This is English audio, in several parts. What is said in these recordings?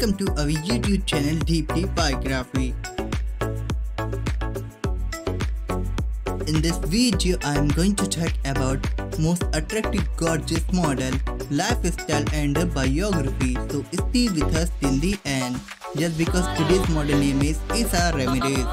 welcome to our YouTube channel Deeply Biography. In this video, I am going to talk about most attractive gorgeous model, lifestyle and biography. So stay with us till the end, just because today's model name is Issa Ramirez.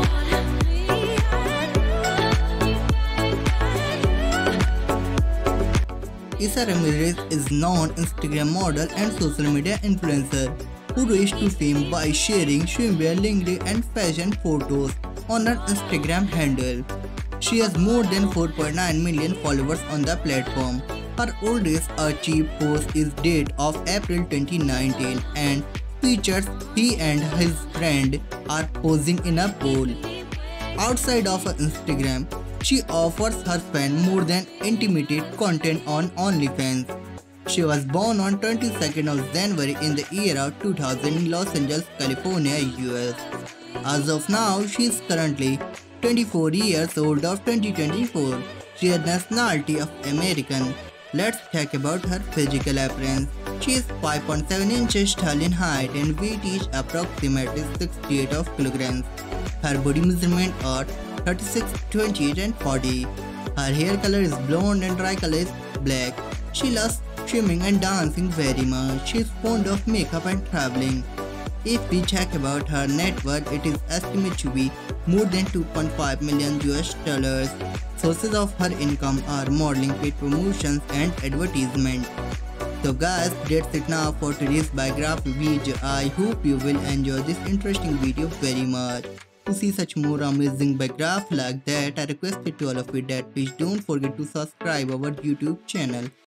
Issa Ramirez is known Instagram model and social media influencer who rose to fame by sharing swimwear, lingerie and fashion photos on her Instagram handle. She has more than 4.9 million followers on the platform. Her oldest achieved post is date of April 2019 and features he and his friend are posing in a pool. Outside of her Instagram, she offers her fans more than intimate content on OnlyFans. She was born on 22nd of January in the year of 2000 in Los Angeles, California, US. As of now, she is currently 24 years old of 2024. She has nationality of American. Let's talk about her physical appearance. She is 5.7 inches tall in height and weight is approximately 68 of kilograms. Her body measurement are 36, 28 and 40. Her hair color is blonde and eye color is black. She loves swimming and dancing very much. She is fond of makeup and traveling. If we talk about her net worth, it is estimated to be more than 2.5 million US dollars. Sources of her income are modeling, paid promotions and advertisement. So guys, that's it now for today's biography video. I hope you will enjoy this interesting video very much. To see such more amazing biography like that, I requested to all of you that please don't forget to subscribe our YouTube channel